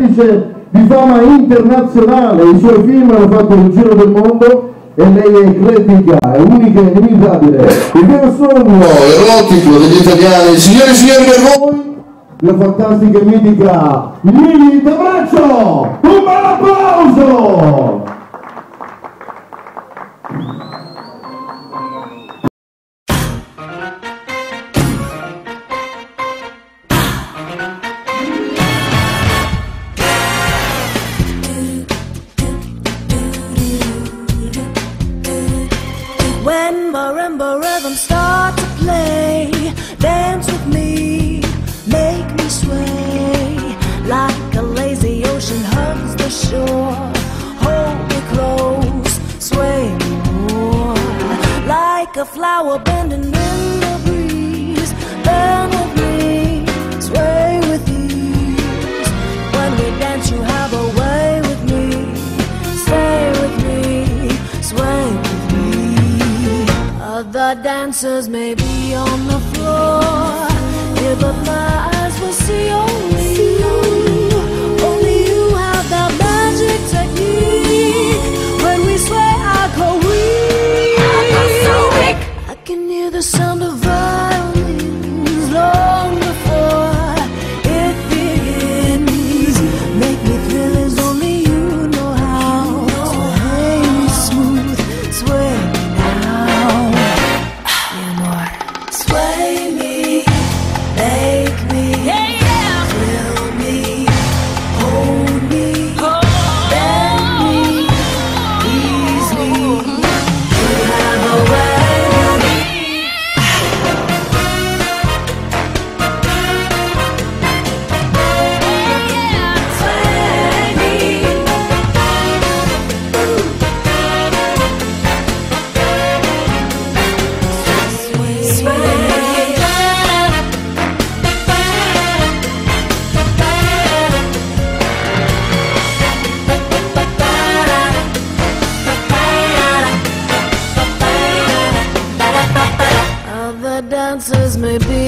un'attrice di fama internazionale, i suoi film hanno fatto il giro del mondo e lei è eclettica, è unica e inimitabile. Il vero sogno erotico degli italiani, signore e signori, per voi la fantastica e mitica Lili D'Abraccio! Un bel applauso! When marimba rhythms start to play, dance with me, make me sway. Like a lazy ocean hugs the shore, hold me close, sway me more. Like a flower bending in the breeze, bend with me, sway with ease. When we dance you have a way with me, stay with me, sway with me. Other dancers may be on the floor, yeah, but my eyes will see only you. Only you have that magic technique. When we sway, I go weak. I go so weak. I can hear the sound of violins long before it begins. Make me thrill as only you know how. Sway me smooth, sway me now. Sway me, make me, thrill me, hold me, bend me, ease me. You have a way with me. Sway me. Other dancers may be